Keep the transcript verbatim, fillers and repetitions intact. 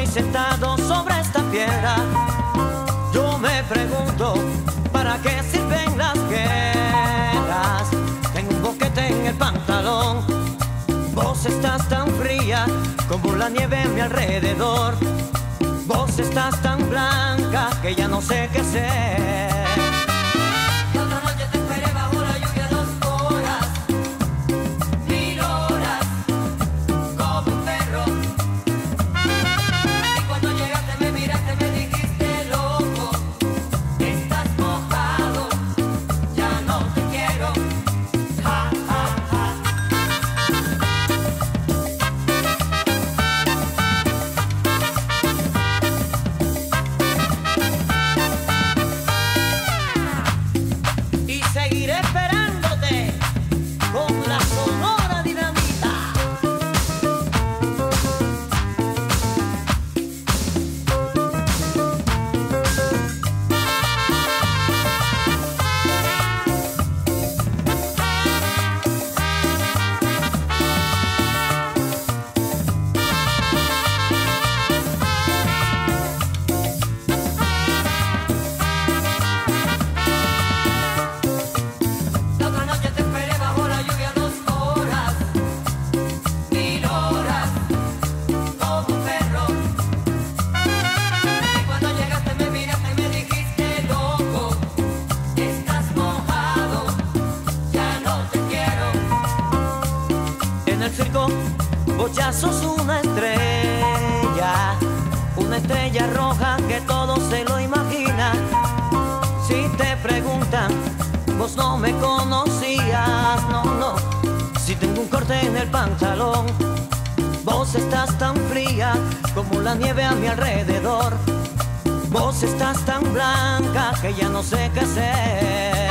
estoy sentado sobre esta piedra, yo me pregunto, ¿para qué sirven las guerras? Tengo un boquete en el pantalón, vos estás tan fría como la nieve a mi alrededor. Vos estás tan blanca que ya no sé qué hacer. La otra noche te esperé bajo la lluvia dos horas, mil horas, como un perro. Y cuando llegaste me miraste, me dijiste loco, estás mojado, ya no te quiero. Ja, ja, ja. Y seguiré esperándote con la sonora dinamita. La otra noche te esperé bajo la lluvia dos horas, mil horas, como un perro. Y cuando llegaste me miraste y me dijiste loco, estás mojado, ya no te quiero. En el circo vos ya sos una estrella, una estrella roja que todo se lo imagina. Si te preguntan, vos no me conocías, no, no. Si tengo un corte en el pantalón, vos estás tan fría como la nieve a mi alrededor. Vos estás tan blanca que ya no sé qué hacer.